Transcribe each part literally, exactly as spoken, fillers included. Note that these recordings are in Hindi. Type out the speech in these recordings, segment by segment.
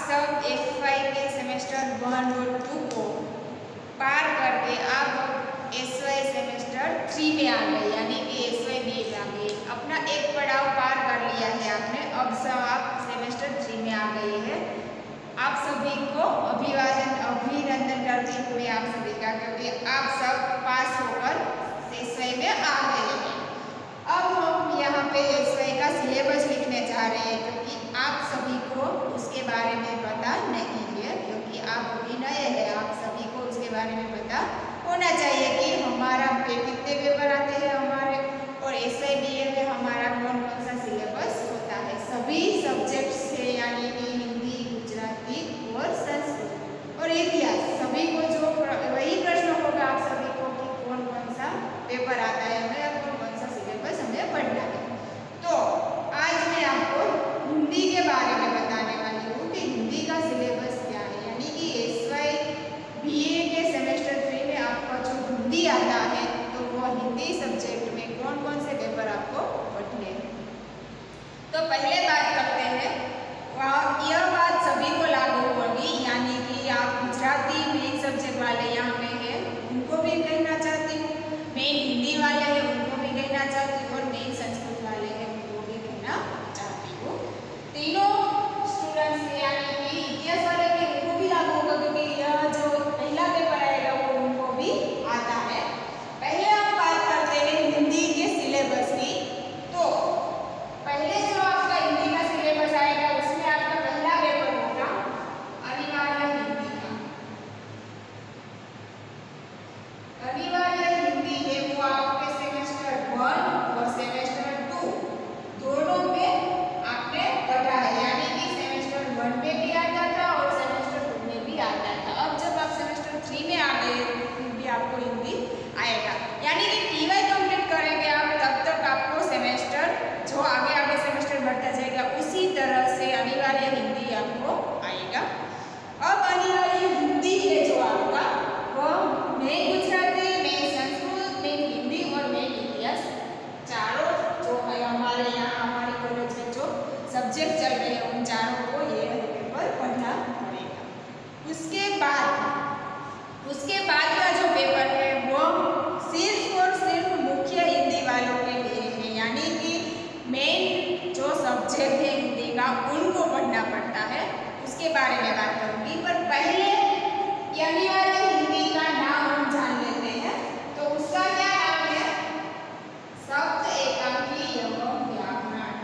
सब एफ वाई के सेमेस्टर वन और टू को पार करके आप एस वाई सेमेस्टर थ्री में आ गए, यानी कि एस वाई बी ए में आ गए। अपना एक पड़ाव पार कर लिया है आपने, अब सब आप सेमेस्टर थ्री में आ गए हैं। आप सभी को अभिवादन अभिनंदन करती हूँ मैं आप सभी का, क्योंकि आप सब पास होकर एस वाई में आ गए हैं। अब हम यहाँ पे एस वाई का सिलेबस लिखने जा रहे हैं, क्योंकि आप सभी को उसके बारे में पता नहीं है, क्योंकि आप अभी नए हैं। आप सभी को उसके बारे में पता होना चाहिए कि हमारा पे कितने पेपर आते हैं हमारे, और एस वाई बी ए में हमारा कौन कौन सा सिलेबस होता है। सभी सब्जेक्ट्स है, यानी कि हिंदी, गुजराती और संस्कृत और इतिहास। सभी को जो वही प्रश्न होगा आप सभी को कि कौन कौन सा पेपर आता है हमें, कौन कौन सा सिलेबस हमें पढ़ना है। तो आज मैं आपको हिंदी के बारे में बताने वाली हूँ कि हिंदी का सिलेबस क्या है, यानी कि एस वाई बी ए के सेमेस्टर थ्री में आपका जो हिंदी आता है, तो वो हिंदी सब्जेक्ट में कौन कौन से पेपर आपको पढ़ने हैं। तो पहले बात करते हैं, यह बात सभी को लागू होगी, यानी कि आप गुजराती मेन सब्जेक्ट वाले यहाँ पे हैं उनको भी कहना चाहती हूँ, मेन हिंदी वाले हैं उनको भी कहना चाहती हूँ, और मेन संस्कृत वाले हैं उनको भी कहना चाहती हूँ। तीनों स्टूडेंट्स यानी कि इतिहास वाले भी उनको भी लागू होगा, क्योंकि यह जो पहला पेपर आएगा वो उनको भी आता है। पहले हम बात करते हैं हिंदी के सिलेबस की। तो पहले जो आपका हिंदी का सिलेबस आएगा उसमें आपका पहला पेपर होगा अनिवार्य हिंदी का। अनिवार्य हिंदी है वो आपके सेमेस्टर वन और सेमेस्टर टू दोनों में आपने पढ़ा है, यानी कि सेमेस्टर वन में भी आता था और सेमेस्टर टू में भी आता था। अब जब आप सेमेस्टर थ्री में आ गए फिर भी आपको हिंदी आएगा, यानी कि टी वाई कंप्लीट करेंगे आप तब तक आपको सेमेस्टर जो आगे आगे सेमेस्टर बढ़ता जाएगा उसी तरह से अनिवार्य हिंदी आपको आएगा। अब अनिवार्य हिंदी है जो आपका वह main Gujarati, main Sanskrit, main Hindi और मेन इतिहास चारों जो है हमारे यहाँ हमारी कॉलेज में जो सब्जेक्ट चल रहे हैं उन चारों को ये पेपर पढ़ना पड़ेगा। उसके बाद उसके बाद का जो पेपर है वो सिर्फ और सिर्फ मुख्य हिंदी वालों के लिए है, यानी कि मेन जो सब्जेक्ट है हिंदी का उनको पढ़ना पड़ता है। उसके बारे में बात करूँगी, पर पहले अनिवार्य हिंदी का नाम हम जान लेते हैं। तो उसका क्या नाम है? शब्द एकांकी एवं व्याकरण।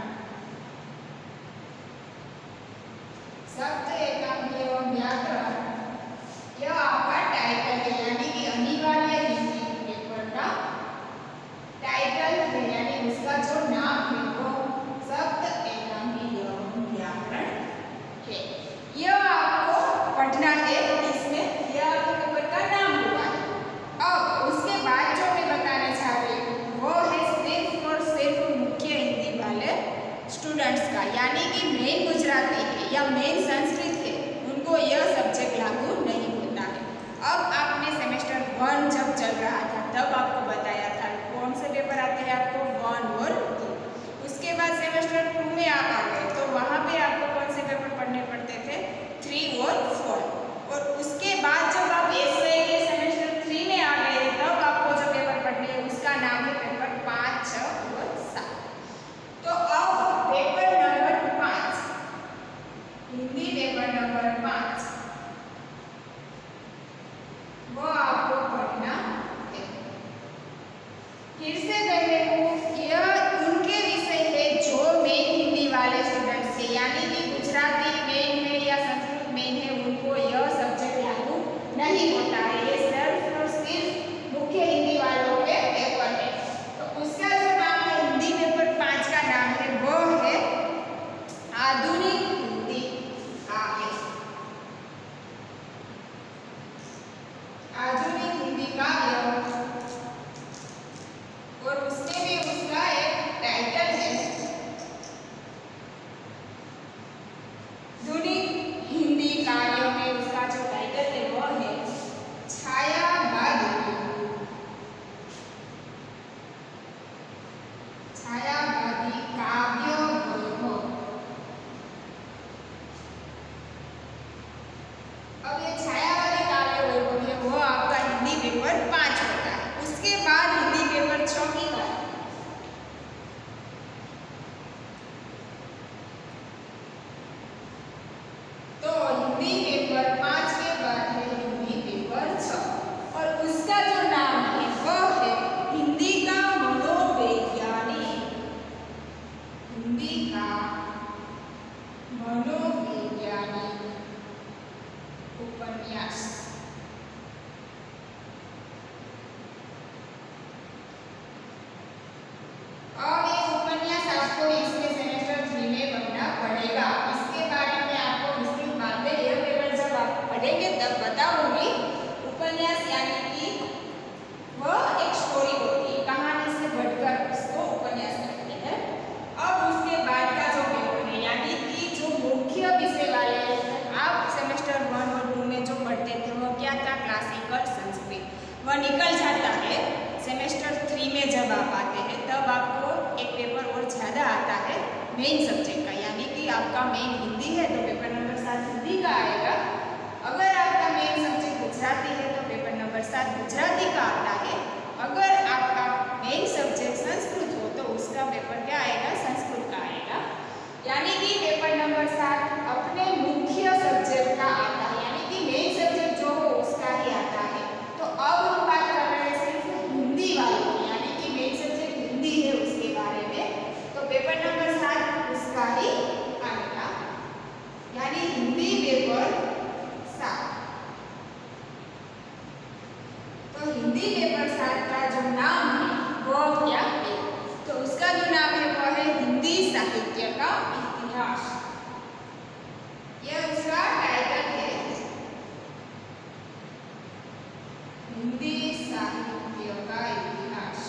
शब्द एकांकी एवं व्याकरण यह आपका टाइटल है, यानी कि अनिवार्य हिंदी पेपर का टाइटल है, यानी उसका जो नाम है वो शब्द एकांकी एवं व्याकरण है। यह आपको पढ़ना है, इसमें यह आपके पेपर का नाम हुआ है। अब उसके बाद जो मैं बताना चाह रही हूँ वो है सिर्फ और सिर्फ मुख्य हिंदी वाले स्टूडेंट्स का, यानी कि मेन गुजराती है या मेन संस्कृत है उनको यह सब्जेक्ट लागू नहीं होता है। अब आपने सेमेस्टर वन जब चल रहा था तब आपको बताया था कौन से पेपर आते हैं आपको, वन और टू। उसके बाद सेमेस्टर टू में आप आ गए तो वहाँ पे आपको कौन से पेपर पढ़ने पड़ते थे, थ्री और फोर। और उसके बाद जब आप एस वाई के सेमेस्टर थ्री में आ गए तब आपको जो पेपर पढ़ने हैं उसका नाम है पेपर पाँच, छः और सात। तो अब पेपर नंबर पाँच, हिंदी पेपर नंबर पाँच वो आपको पढ़ना है। फिर से कह रही हूँ यह उनके विषय है जो मेन का मनोवैज्ञानिक उपन्यास। अब ये उपन्यास आपको इसके सेमेस्टर थ्री में पढ़ना पड़ेगा। इसके बारे में आपको विस्तृत बातें यह पेपर जब आप पढ़ेंगे तब बताऊंगी। उपन्यास यानी कि वह एक स्टोरी होती है, कहानी से बढ़कर इसको उपन्यास कहते हैं। अब उसके बाद का जो पेपर है यानी कि जो मुख्य विषय वाले आप सेमेस्टर वन और टू में जो पढ़ते थे वो क्या था, क्लासिकल संस्कृत, वह निकल जाता है। सेमेस्टर थ्री में जब आप आते हैं तब आपको एक पेपर और ज़्यादा आता है मेन सब्जेक्ट का, यानी कि आपका मेन हिंदी है तो पेपर नंबर सात हिंदी का आएगा। अगर आपका मेन सब्जेक्ट गुजराती है तो पेपर नंबर सात गुजराती का आता है। अगर आपका मेन सब्जेक्ट संस्कृत हो तो उसका पेपर क्या आएगा, संस्कृत का आएगा। यानी कि पेपर नंबर सात अपने मुख्य सब्जेक्ट का आता है, यानी कि मेन सब्जेक्ट जो हो उसका ही आता है। तो अब हम बात कर रहे हैं सिर्फ हिंदी वालों की, यानी कि मेन सब्जेक्ट हिंदी है उसके बारे में, तो पेपर नंबर सात उसका ही आएगा, यानी हिंदी पेपर सात। तो हिंदी पेपर सात का जो नाम है वो क्या है, तो उसका जो नाम है वो है हिंदी साहित्य का इतिहास। यह उसका टाइटल है, हिंदी साहित्य का इतिहास।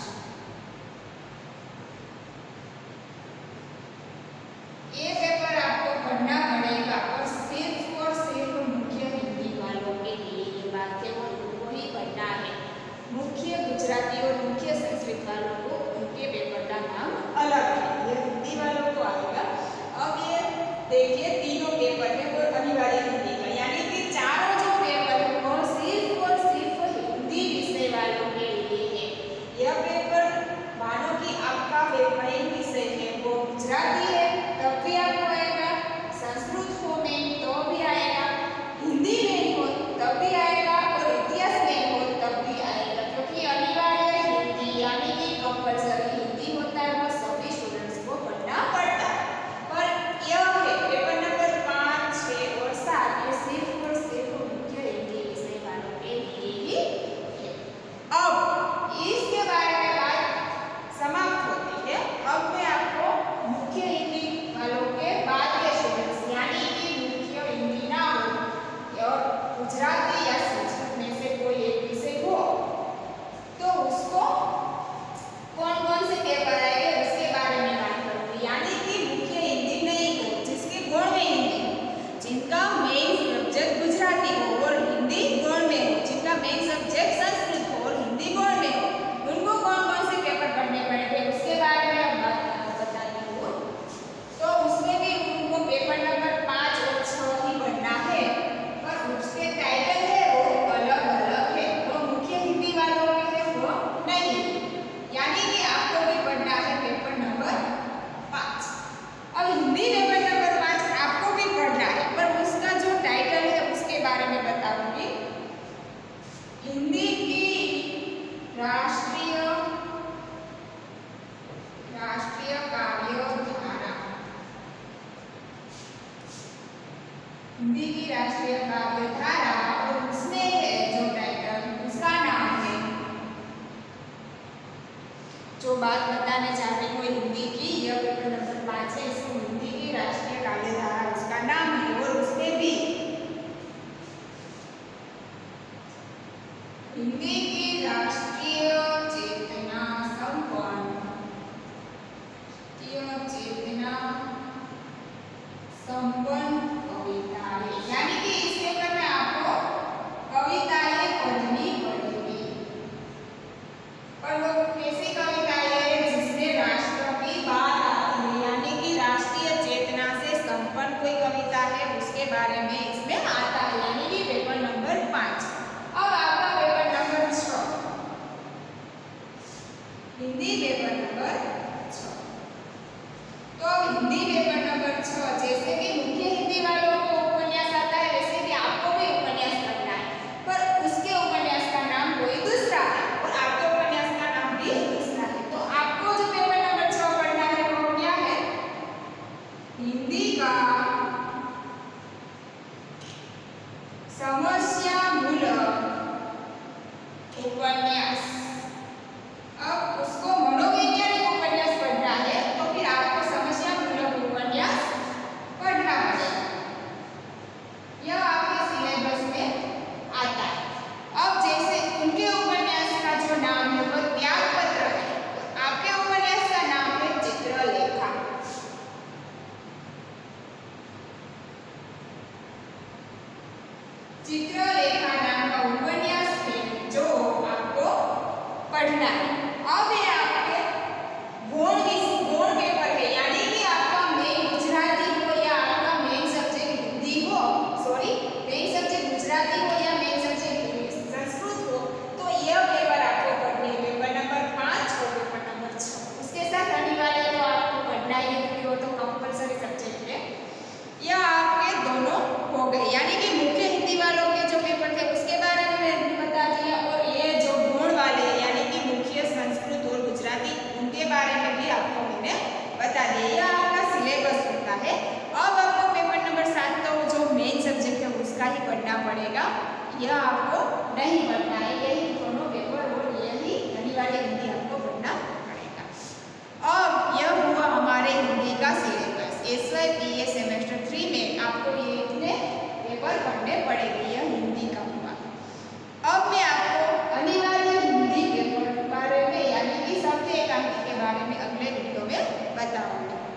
ये पेपर आपको पढ़ना पड़ेगा और सिर्फ और सिर्फ मुख्य हिंदी वालों के लिए ये बात है वो ही पढ़ना है। मुख्य गुजराती और मुख्य संस्कृत वालों को उनके पेपर का नाम अलग है, ये हिंदी वालों को आएगा। अब ये देखिए तीनों पेपर है वो अनिवार्य हिंदी का, यानी कि चारों जो पेपर है वो सिर्फ और सिर्फ हिंदी विषय वालों के लिए है। यह पेपर मानो कि आपका मेन विषय है वो गुजराती है तब भी आपको आएगा, संस्कृत हो में तो भी आएगा, हिंदी में हो तब भी आएगा और इतिहास में हो तब भी आएगा, क्योंकि अनिवार्य हिंदी यानी कि कंपल्सरी हिंदी होता है, वो सभी स्टूडेंट्स को पढ़ना पड़ता है। पर यह है पेपर नंबर पाँच, छः और सात ये सिर्फ और सिर्फ मुख्य हिंदी विषय वालों के लिए ही है। अब इसके बारे में बात समाप्त होती है। अब मैं आपको मुख्य हिंदी वालों के बाद के स्टूडेंट्स यानी कि मुख्य हिंदी ना हो और गुजराती या संस्कृत में से कोई एक विषय हो तो उसको कौन कौन से पेपर आएंगे उसके बारे में बात करूंगी। यानी कि मुख्य हिंदी नहीं हो, जिसके गुण में हिंदी हो, जिनका मेन सब्जेक्ट गुजराती हो और हिंदी गुण में हो, जिनका मेन सब्जेक्ट संस्कृत हो और हिंदी गुण में हो, उनको कौन कौन से पेपर पढ़ने पड़ेंगे उसके बारे में हम बात बताती हूँ। तो उसमें भी उनको पेपर नंबर पाँच और छः ही पढ़ना है, पर उसके टाइटल है वो अलग अलग है, वो मुख्य हिंदी वालों में है वो नहीं है। यानी कि आपको भी पढ़ना है पेपर नंबर पाँच। अब हिंदी पेपर नंबर पाँच आपको भी पढ़ना है, पर उसका जो टाइटल है उसके बारे में बताऊंगी। हिंदी की राष्ट्रीय राष्ट्रीय काव्यधारा, हिंदी की राष्ट्रीय काव्यधारा, और उसमें है जो टाइटल उसका नाम है, जो बात बताने चाह रही हूँ हिंदी की, यह पेपर नंबर पाँच है, इसको हिंदी की राष्ट्रीय काव्यधारा उसका नाम है। और उसमें भी हिंदी की राष्ट्रीय चेतना संपन्न चेतना संपन्न कविताएं, यानी कि इस पेपर में आपको कविताएं पढ़नी पड़ेगी। पर वो कैसी कविताएं हैं जिसमें राष्ट्र की बात आती है, यानी कि राष्ट्रीय चेतना से संपन्न कोई कविता है उसके बारे में इसमें आता है, यानी कि पेपर नंबर पाँच। अब आपका पेपर नंबर छः, हिंदी पेपर नंबर छः। तो हिंदी पेपर नंबर छः जैसे कि मुख्य हिंदी वालों को उपन्यास आता है वैसे कि आपको भी उपन्यास पढ़ना है, पर उसके उपन्यास का नाम कोई दूसरा है और आपके उपन्यास का नाम भी दूसरा है। तो आपको जो पेपर नंबर छः पढ़ना है वो क्या है, हिंदी का समस्या मूलक उपन्यास। अब उसको मनोवैज्ञानिक उपन्यास पढ़ना है तो फिर आपको समस्या मूलक उपन्यास पढ़ना पड़ेगा। यह आपके सिलेबस में आता है। अब जैसे उनके उपन्यास का जो नाम है वो त्यागपत्र है, तो आपके उपन्यास का नाम है चित्रलेखा। चित्रलेखा नाम का उपन्यास है जो आपको पढ़ना है। अब ये आपके गौण गौण पेपर है, यानी कि आपका मेन गुजराती हो या आपका मेन सब्जेक्ट हिंदी हो, सॉरी मेन सब्जेक्ट गुजराती हो या मेन सब्जेक्ट संस्कृत हो, तो यह पेपर आपको पढ़ने हैं, पेपर नंबर पाँच और पेपर नंबर छः। उसके साथ अनिवार्य तो आपको पढ़ना ही है क्योंकि वो तो कंपलसरी सब्जेक्ट है। यह आपके दोनों हो गए, यानी कि मुख्य हिंदी वालों के जो पेपर थे उसके बारे में मैंने बता दिया, और ये जो गौण वाले यानी कि मुख्य संस्कृत और गुजराती उनके बारे में भी आपको मैंने बता दिया। यह आपका सिलेबस होता है। अब आपको पेपर नंबर सात का वो जो मेन सब्जेक्ट है उसका ही पढ़ना पड़ेगा, यह आपको नहीं पढ़ना है। यही दोनों पेपर और यही अनिवार्य हिंदी आपको पढ़ना पड़ेगा। अब यह हुआ हमारे हिंदी का syllabus. S Y B A semester three में आपको ये इतने पेपर पढ़ने पड़ेंगे, यह हिंदी का हुआ। अब मैं आपको अनिवार्य हिंदी पेपर के बारे में यानी कि शब्द एकांकी के बारे में अगले वीडियो में बताऊंगी।